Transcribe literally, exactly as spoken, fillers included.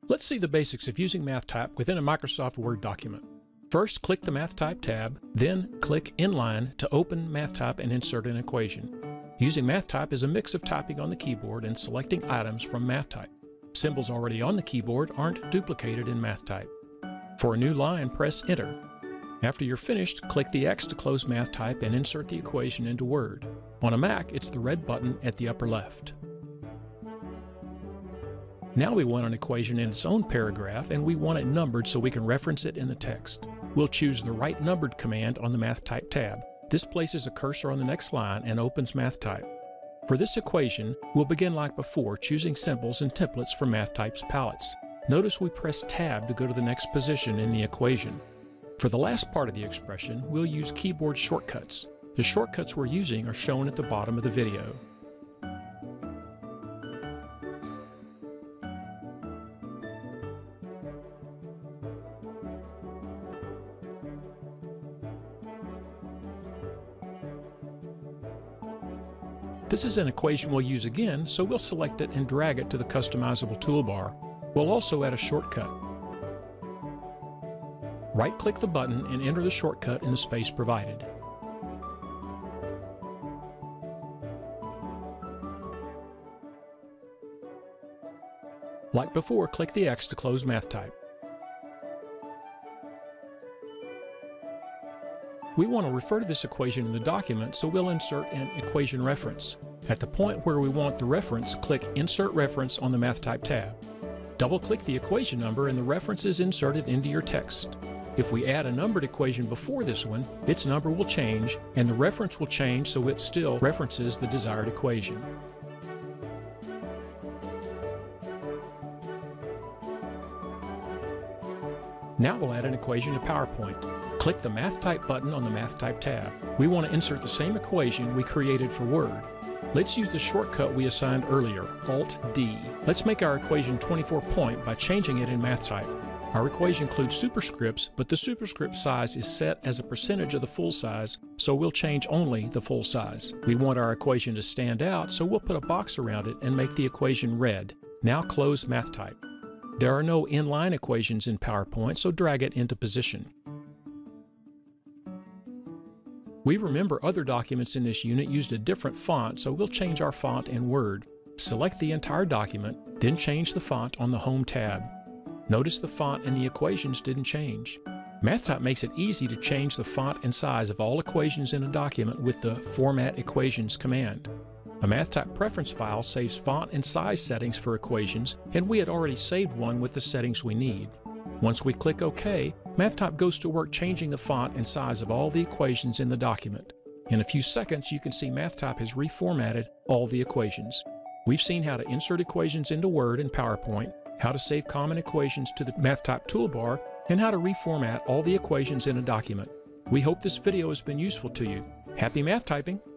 Let's see the basics of using MathType within a Microsoft Word document. First, click the MathType tab, then click Inline to open MathType and insert an equation. Using MathType is a mix of typing on the keyboard and selecting items from MathType. Symbols already on the keyboard aren't duplicated in MathType. For a new line, press Enter. After you're finished, click the X to close MathType and insert the equation into Word. On a Mac, it's the red button at the upper left. Now we want an equation in its own paragraph, and we want it numbered so we can reference it in the text. We'll choose the Write Numbered command on the MathType tab. This places a cursor on the next line and opens MathType. For this equation, we'll begin like before, choosing symbols and templates from MathType's palettes. Notice we press Tab to go to the next position in the equation. For the last part of the expression, we'll use keyboard shortcuts. The shortcuts we're using are shown at the bottom of the video. This is an equation we'll use again, so we'll select it and drag it to the customizable toolbar. We'll also add a shortcut. Right-click the button and enter the shortcut in the space provided. Like before, click the X to close MathType. We want to refer to this equation in the document, so we'll insert an equation reference. At the point where we want the reference, click Insert Reference on the MathType tab. Double-click the equation number and the reference is inserted into your text. If we add a numbered equation before this one, its number will change and the reference will change so it still references the desired equation. Now we'll add an equation to PowerPoint. Click the MathType button on the MathType tab. We want to insert the same equation we created for Word. Let's use the shortcut we assigned earlier, Alt D. Let's make our equation twenty-four point by changing it in MathType. Our equation includes superscripts, but the superscript size is set as a percentage of the full size, so we'll change only the full size. We want our equation to stand out, so we'll put a box around it and make the equation red. Now close MathType. There are no inline equations in PowerPoint, so drag it into position. We remember other documents in this unit used a different font, so we'll change our font in Word. Select the entire document, then change the font on the Home tab. Notice the font and the equations didn't change. MathType makes it easy to change the font and size of all equations in a document with the Format Equations command. A MathType preference file saves font and size settings for equations, and we had already saved one with the settings we need. Once we click OK, MathType goes to work changing the font and size of all the equations in the document. In a few seconds, you can see MathType has reformatted all the equations. We've seen how to insert equations into Word and PowerPoint, how to save common equations to the MathType toolbar, and how to reformat all the equations in a document. We hope this video has been useful to you. Happy math typing!